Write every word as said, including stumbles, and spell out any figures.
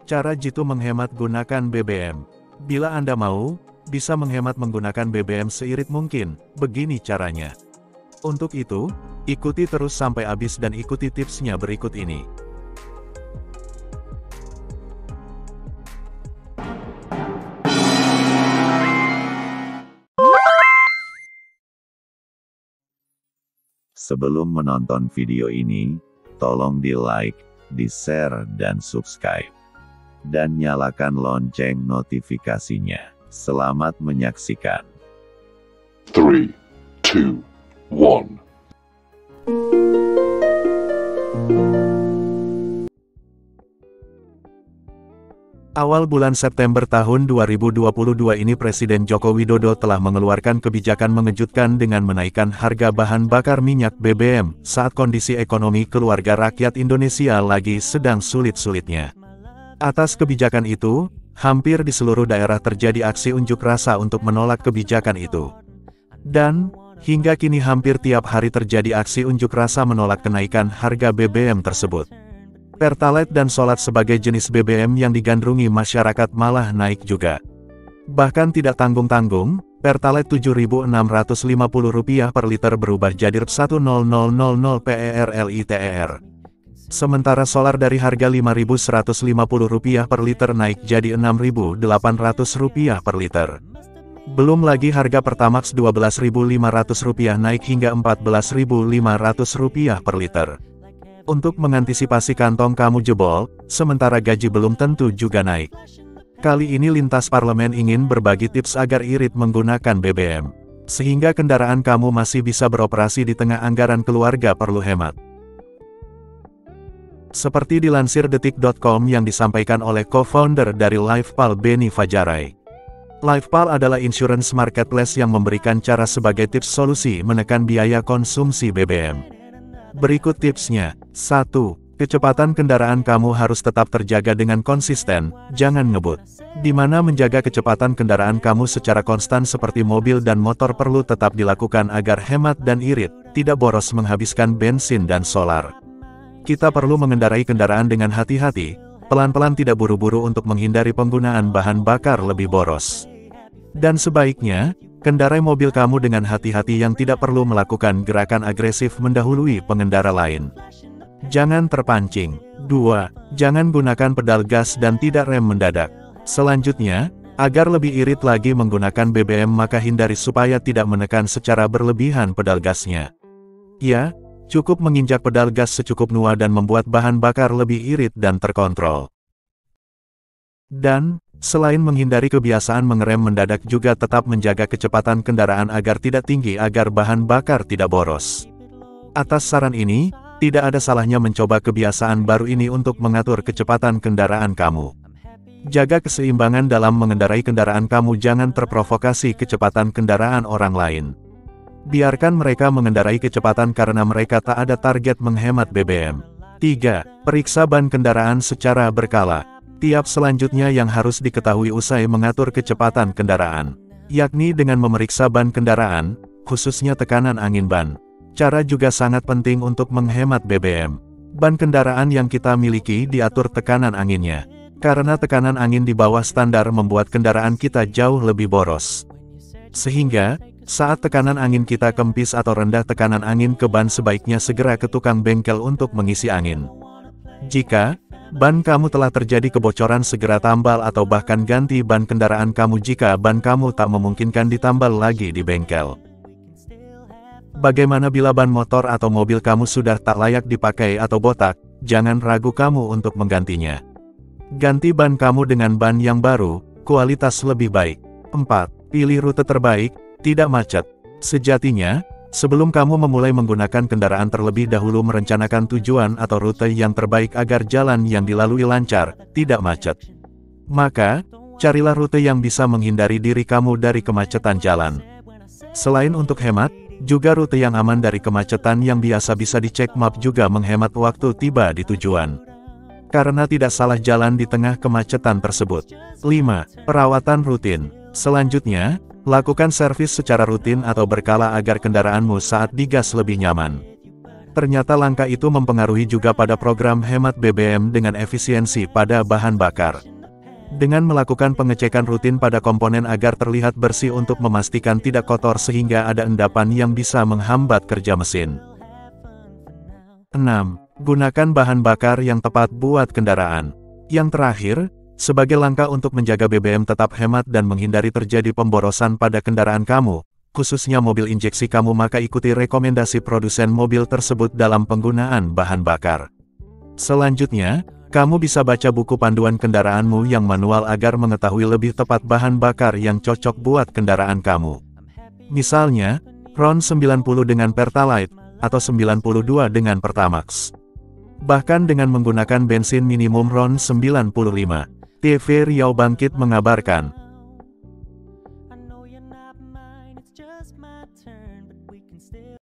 Cara jitu menghemat gunakan B B M. Bila Anda mau, bisa menghemat menggunakan B B M seirit mungkin, begini caranya. Untuk itu, ikuti terus sampai habis dan ikuti tipsnya berikut ini. Sebelum menonton video ini, tolong di-like, di-share dan subscribe. Dan nyalakan lonceng notifikasinya. Selamat menyaksikan. three, two, one. Awal bulan September tahun dua ribu dua puluh dua ini Presiden Joko Widodo telah mengeluarkan kebijakan mengejutkan dengan menaikkan harga bahan bakar minyak B B M saat kondisi ekonomi keluarga rakyat Indonesia lagi sedang sulit-sulitnya. Atas kebijakan itu, hampir di seluruh daerah terjadi aksi unjuk rasa untuk menolak kebijakan itu. Dan, hingga kini hampir tiap hari terjadi aksi unjuk rasa menolak kenaikan harga B B M tersebut. Pertalite dan solat sebagai jenis B B M yang digandrungi masyarakat malah naik juga. Bahkan tidak tanggung-tanggung, Pertalite tujuh ribu enam ratus lima puluh rupiah per liter berubah jadi seribu per liter. Sementara solar dari harga lima ribu seratus lima puluh rupiah per liter naik jadi enam ribu delapan ratus rupiah per liter. Belum lagi harga Pertamax dua belas ribu lima ratus rupiah naik hingga empat belas ribu lima ratus rupiah per liter. Untuk mengantisipasi kantong kamu jebol, sementara gaji belum tentu juga naik. Kali ini lintas parlemen ingin berbagi tips agar irit menggunakan B B M. Sehingga kendaraan kamu masih bisa beroperasi di tengah anggaran keluarga perlu hemat. Seperti dilansir detik dot com yang disampaikan oleh co-founder dari LifePal Benny Fajarai. LifePal adalah insurance marketplace yang memberikan cara sebagai tips solusi menekan biaya konsumsi B B M. Berikut tipsnya. satu. Kecepatan kendaraan kamu harus tetap terjaga dengan konsisten, jangan ngebut. Di mana menjaga kecepatan kendaraan kamu secara konstan seperti mobil dan motor perlu tetap dilakukan agar hemat dan irit, tidak boros menghabiskan bensin dan solar. Kita perlu mengendarai kendaraan dengan hati-hati, pelan-pelan tidak buru-buru untuk menghindari penggunaan bahan bakar lebih boros. Dan sebaiknya, kendarai mobil kamu dengan hati-hati yang tidak perlu melakukan gerakan agresif mendahului pengendara lain. Jangan terpancing. dua. Jangan gunakan pedal gas dan tidak rem mendadak. Selanjutnya, agar lebih irit lagi menggunakan B B M maka hindari supaya tidak menekan secara berlebihan pedal gasnya. Ya, cukup menginjak pedal gas secukupnya dan membuat bahan bakar lebih irit dan terkontrol. Dan, selain menghindari kebiasaan mengerem mendadak juga tetap menjaga kecepatan kendaraan agar tidak tinggi agar bahan bakar tidak boros. Atas saran ini, tidak ada salahnya mencoba kebiasaan baru ini untuk mengatur kecepatan kendaraan kamu. Jaga keseimbangan dalam mengendarai kendaraan kamu, jangan terprovokasi kecepatan kendaraan orang lain. Biarkan mereka mengendarai kecepatan karena mereka tak ada target menghemat B B M. tiga. Periksa ban kendaraan secara berkala. Tiap selanjutnya yang harus diketahui usai mengatur kecepatan kendaraan, yakni dengan memeriksa ban kendaraan, khususnya tekanan angin ban. Cara juga sangat penting untuk menghemat B B M. Ban kendaraan yang kita miliki diatur tekanan anginnya. Karena tekanan angin di bawah standar membuat kendaraan kita jauh lebih boros. Sehingga, saat tekanan angin kita kempis atau rendah tekanan angin ke ban sebaiknya segera ke tukang bengkel untuk mengisi angin. Jika ban kamu telah terjadi kebocoran segera tambal atau bahkan ganti ban kendaraan kamu jika ban kamu tak memungkinkan ditambal lagi di bengkel. Bagaimana bila ban motor atau mobil kamu sudah tak layak dipakai atau botak, jangan ragu kamu untuk menggantinya. Ganti ban kamu dengan ban yang baru, kualitas lebih baik. empat. Pilih rute terbaik, tidak macet. Sejatinya, sebelum kamu memulai menggunakan kendaraan terlebih dahulu merencanakan tujuan atau rute yang terbaik agar jalan yang dilalui lancar, tidak macet. Maka, carilah rute yang bisa menghindari diri kamu dari kemacetan jalan. Selain untuk hemat, juga rute yang aman dari kemacetan yang biasa bisa dicek map juga menghemat waktu tiba di tujuan. Karena tidak salah jalan di tengah kemacetan tersebut. lima. Perawatan rutin. Selanjutnya, lakukan servis secara rutin atau berkala agar kendaraanmu saat digas lebih nyaman. Ternyata langkah itu mempengaruhi juga pada program hemat B B M dengan efisiensi pada bahan bakar. Dengan melakukan pengecekan rutin pada komponen agar terlihat bersih untuk memastikan tidak kotor sehingga ada endapan yang bisa menghambat kerja mesin. enam. Gunakan bahan bakar yang tepat buat kendaraan. Yang terakhir, sebagai langkah untuk menjaga B B M tetap hemat dan menghindari terjadi pemborosan pada kendaraan kamu, khususnya mobil injeksi kamu, maka ikuti rekomendasi produsen mobil tersebut dalam penggunaan bahan bakar. Selanjutnya, kamu bisa baca buku panduan kendaraanmu yang manual agar mengetahui lebih tepat bahan bakar yang cocok buat kendaraan kamu. Misalnya, RON sembilan puluh dengan Pertalite, atau sembilan puluh dua dengan Pertamax. Bahkan dengan menggunakan bensin minimum RON sembilan puluh lima. T V Riau Bangkit mengabarkan,